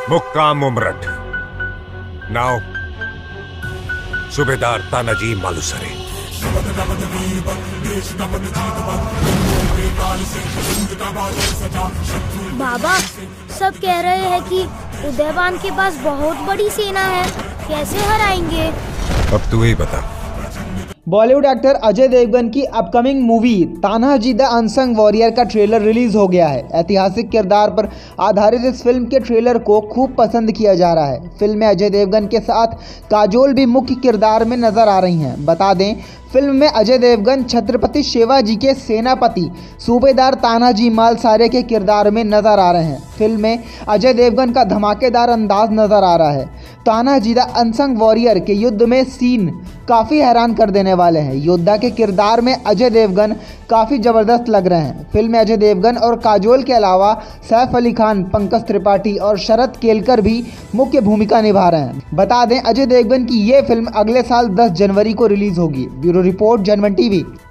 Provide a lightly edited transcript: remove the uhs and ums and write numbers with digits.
मुक्काम उमरठ। नाउ सूबेदार तानाजी मालुसरे। बाबा, सब कह रहे हैं कि उदयवान के पास बहुत बड़ी सेना है, कैसे हराएंगे? अब तू ही बता। बॉलीवुड एक्टर अजय देवगन की upcoming movie Tanaji the unsung warrior का ट्रेलर रिलीज हो गया है। ऐतिहासिक किरदार पर आधारित इस फिल्म के ट्रेलर को खूब पसंद किया जा रहा है। फिल्म में अजय देवगन के साथ काजोल भी मुख्य किरदार में नजर आ रही हैं। बता दें, फिल्म में अजय देवगन छत्रपति शिवाजी के सेनापति सूबेदार तानाजी मालुसरे के किरदार में नजर आ रहे हैं। फिल्म में अजय देवगन का धमाकेदार अंदाज नजर आ रहा है। तानाजी द अनसंग वॉरियर के युद्ध में सीन काफ़ी हैरान कर देने वाले हैं। योद्धा के किरदार में अजय देवगन काफ़ी ज़बरदस्त लग रहे हैं। फिल्म में अजय देवगन और काजोल के अलावा सैफ अली खान, पंकज त्रिपाठी और शरद केलकर भी मुख्य भूमिका निभा रहे हैं। बता दें, अजय देवगन की ये फिल्म अगले साल 10 जनवरी को रिलीज़ होगी। Bureau report, Janman TV.